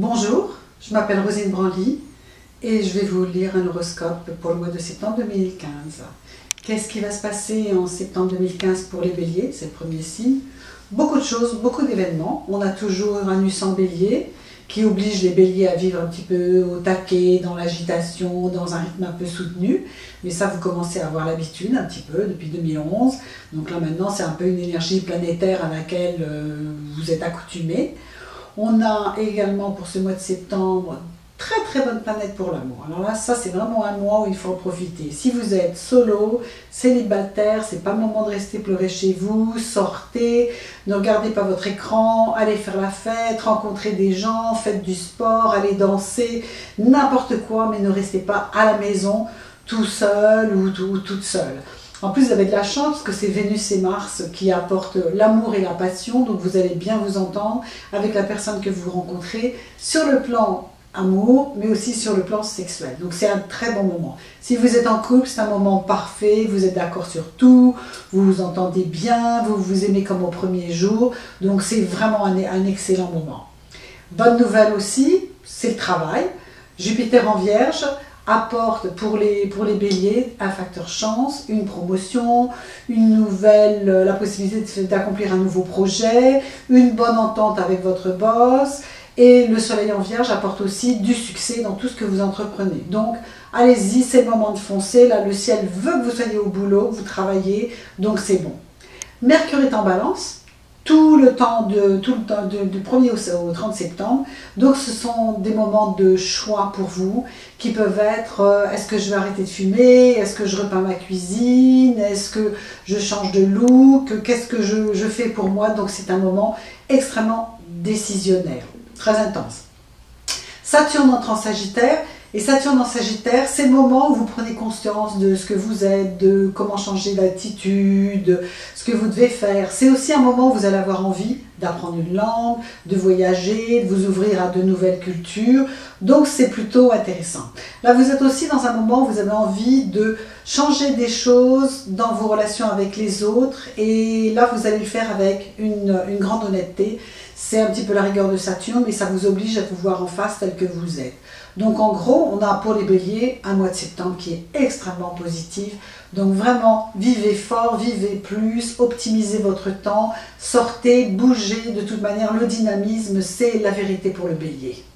Bonjour, je m'appelle Rosine Branly et je vais vous lire un horoscope pour le mois de septembre 2015. Qu'est-ce qui va se passer en septembre 2015 pour les béliers? C'est le premier signe. Beaucoup de choses, beaucoup d'événements. On a toujours un Uranus en bélier qui oblige les béliers à vivre un petit peu au taquet, dans l'agitation, dans un rythme un peu soutenu. Mais ça, vous commencez à avoir l'habitude un petit peu depuis 2011. Donc là maintenant, c'est un peu une énergie planétaire à laquelle vous êtes accoutumés. On a également pour ce mois de septembre, très bonne planète pour l'amour. Alors là, ça c'est vraiment un mois où il faut en profiter. Si vous êtes solo, célibataire, c'est pas le moment de rester pleurer chez vous, sortez, ne regardez pas votre écran, allez faire la fête, rencontrez des gens, faites du sport, allez danser, n'importe quoi, mais ne restez pas à la maison tout seul ou toute seule. En plus, vous avez de la chance parce que c'est Vénus et Mars qui apportent l'amour et la passion, donc vous allez bien vous entendre avec la personne que vous rencontrez sur le plan amour, mais aussi sur le plan sexuel. Donc c'est un très bon moment. Si vous êtes en couple, c'est un moment parfait, vous êtes d'accord sur tout, vous vous entendez bien, vous vous aimez comme au premier jour, donc c'est vraiment un excellent moment. Bonne nouvelle aussi, c'est le travail. Jupiter en Vierge apporte pour les béliers un facteur chance, une promotion, une nouvelle, la possibilité d'accomplir un nouveau projet, une bonne entente avec votre boss, et le soleil en Vierge apporte aussi du succès dans tout ce que vous entreprenez. Donc allez-y, c'est le moment de foncer, là le ciel veut que vous soyez au boulot, que vous travaillez, donc c'est bon. Mercure est en Balance, tout le temps du 1er au 30 septembre. Donc ce sont des moments de choix pour vous qui peuvent être est-ce que je vais arrêter de fumer, est-ce que je repeins ma cuisine, est-ce que je change de look, qu'est-ce que je fais pour moi. Donc c'est un moment extrêmement décisionnaire, très intense. Saturne entre en Sagittaire. Et Saturne en Sagittaire, c'est le moment où vous prenez conscience de ce que vous êtes, de comment changer d'attitude, ce que vous devez faire. C'est aussi un moment où vous allez avoir envie d'apprendre une langue, de voyager, de vous ouvrir à de nouvelles cultures. Donc c'est plutôt intéressant. Là, vous êtes aussi dans un moment où vous avez envie de changer des choses dans vos relations avec les autres. Et là, vous allez le faire avec une grande honnêteté. C'est un petit peu la rigueur de Saturne, mais ça vous oblige à vous voir en face tel que vous êtes. Donc en gros, on a pour les béliers un mois de septembre qui est extrêmement positif. Donc vraiment, vivez fort, vivez plus, optimisez votre temps, sortez, bougez. De toute manière, le dynamisme, c'est la vérité pour le bélier.